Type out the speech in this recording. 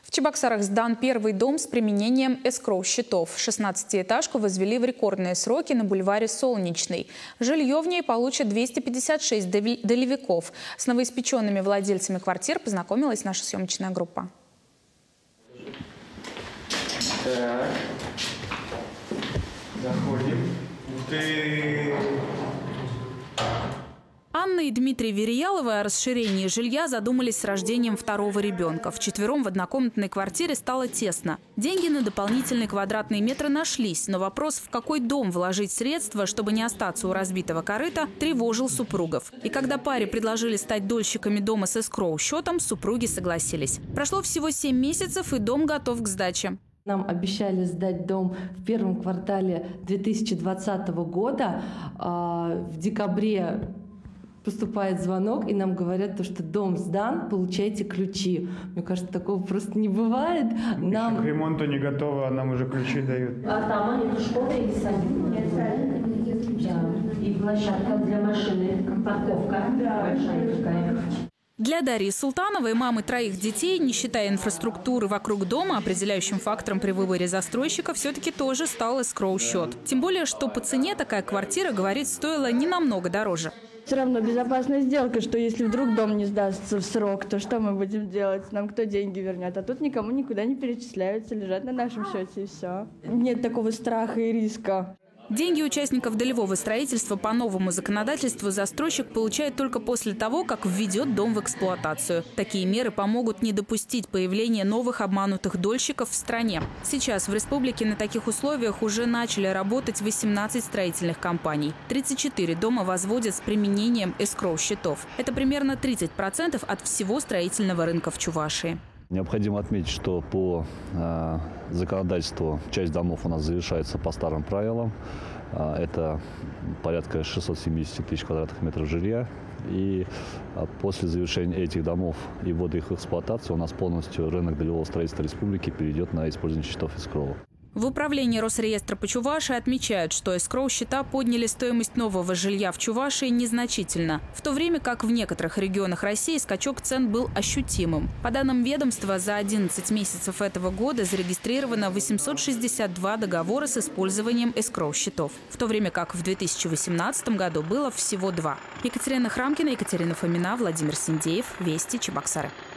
В Чебоксарах сдан первый дом с применением эскроу-счетов. 16-этажку возвели в рекордные сроки на бульваре Солнечный. Жилье в ней получат 256 долевиков. С новоиспеченными владельцами квартир познакомилась наша съемочная группа. Так. Заходим. Ух ты! Анна и Дмитрий Верияловы о расширении жилья задумались с рождением второго ребенка. Вчетвером в однокомнатной квартире стало тесно. Деньги на дополнительные квадратные метры нашлись, но вопрос, в какой дом вложить средства, чтобы не остаться у разбитого корыта, тревожил супругов. И когда паре предложили стать дольщиками дома с эскроу-счетом, супруги согласились. Прошло всего 7 месяцев, и дом готов к сдаче. Нам обещали сдать дом в первом квартале 2020 года. В декабре поступает звонок, и нам говорят, что дом сдан, получайте ключи. Мне кажется, такого просто не бывает. Нам к ремонту не готово, а нам уже ключи дают. А там они школа или садик? И площадка для машины, парковка большая такая. Для Дарьи Султановой, мамы 3 детей, не считая инфраструктуры вокруг дома, определяющим фактором при выборе застройщика все-таки тоже стал эскроу-счет. Тем более, что по цене такая квартира, говорит, стоила не намного дороже. Все равно безопасная сделка, что если вдруг дом не сдастся в срок, то что мы будем делать? Нам кто деньги вернет? А тут никому никуда не перечисляются, лежат на нашем счете и все. Нет такого страха и риска. Деньги участников долевого строительства по новому законодательству застройщик получает только после того, как введет дом в эксплуатацию. Такие меры помогут не допустить появления новых обманутых дольщиков в стране. Сейчас в республике на таких условиях уже начали работать 18 строительных компаний. 34 дома возводят с применением эскроу-счетов. Это примерно 30% от всего строительного рынка в Чувашии. Необходимо отметить, что по законодательству часть домов у нас завершается по старым правилам. Это порядка 670 тысяч квадратных метров жилья. И после завершения этих домов и ввода их в эксплуатацию у нас полностью рынок долевого строительства республики перейдет на использование счетов эскроу. В управлении Росреестра по Чувашии отмечают, что эскроу-счета подняли стоимость нового жилья в Чувашии незначительно, в то время как в некоторых регионах России скачок цен был ощутимым. По данным ведомства, за 11 месяцев этого года зарегистрировано 862 договора с использованием эскроу-счетов, в то время как в 2018 году было всего 2. Екатерина Храмкина, Екатерина Фомина, Владимир Синдеев, Вести, Чебоксары.